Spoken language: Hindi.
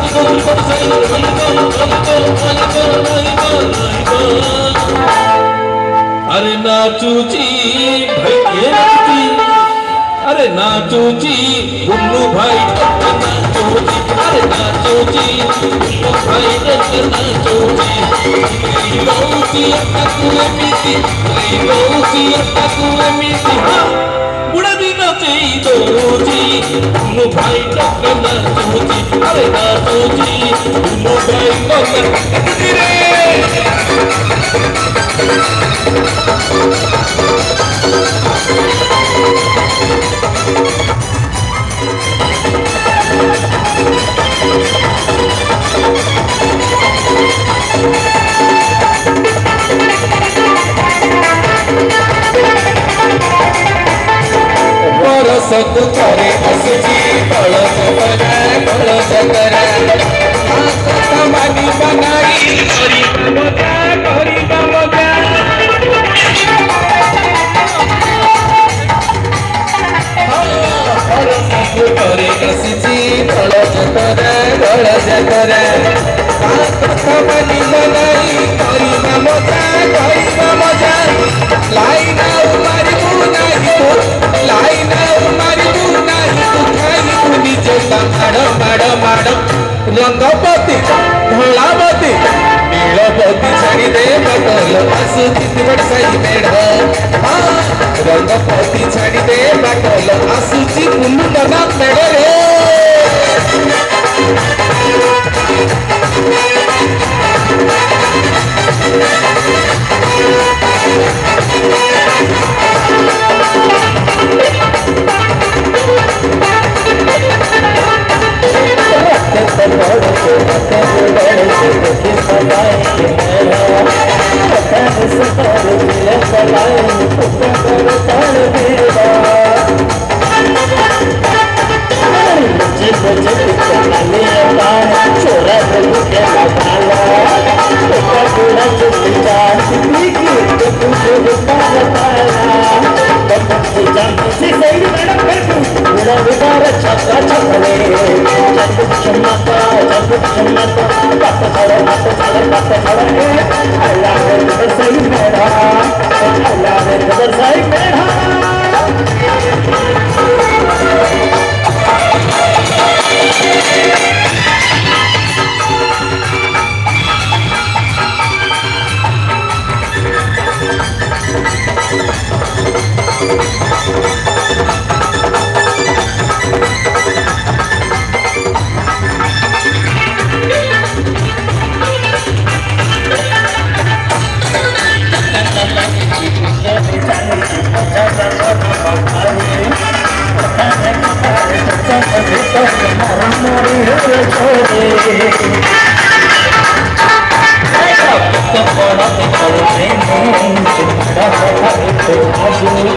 अरे नाचूची भैया नाचती, अरे नाचूची गुल्लू भाई नाचूची, अरे नाचूची गुल्लू भाई नाचूची, गौसी अटकुए मिटी, गौसी अटकुए मिटी, हाँ बुढ़ा भी नाचे दोची, गुल्लू भाई नाचूची, अरे नाचूची गुल्लू भाई नाचूची रे। सत करे असजी बळस करे मानी बनाई करी मजा सत करे असजी बळस करे मानी बनाई करी मजा लाइन मारी बुनाई लाइन रंगपति धौलापति नीलपति छाड़ी दे बटल आसुची बड़साई मेढ़ रंगपति छाड़ी दे बटल आसुची कुल्लू नगा मेढ़ रे